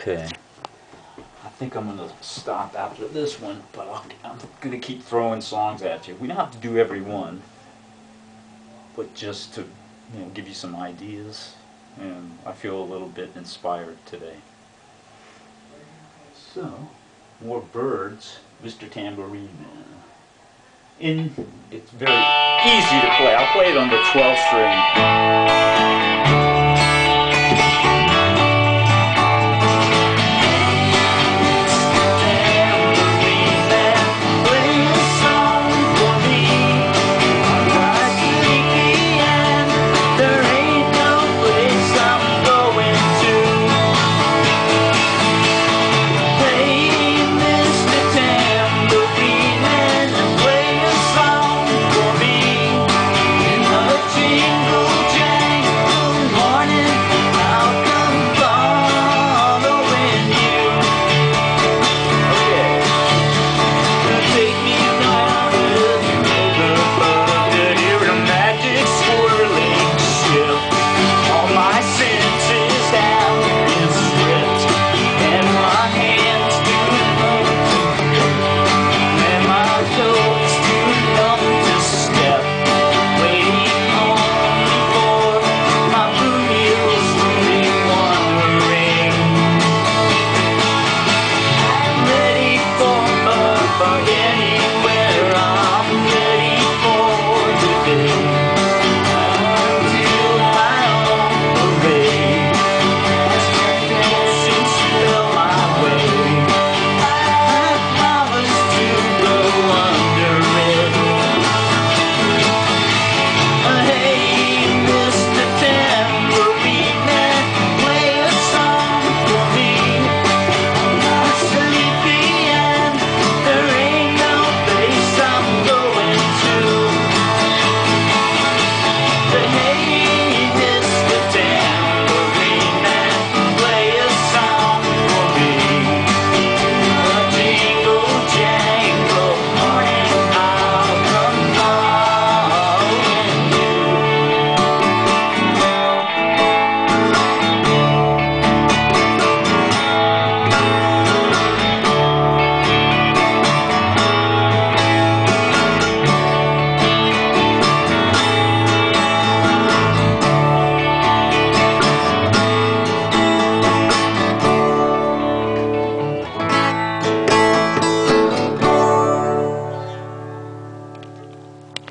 Okay. I think I'm going to stop after this one, but I'm going to keep throwing songs at you. We don't have to do every one, but just to give you some ideas. And I feel a little bit inspired today. So, more birds, Mr. Tambourine Man. It's very easy to play. I'll play it on the 12th string.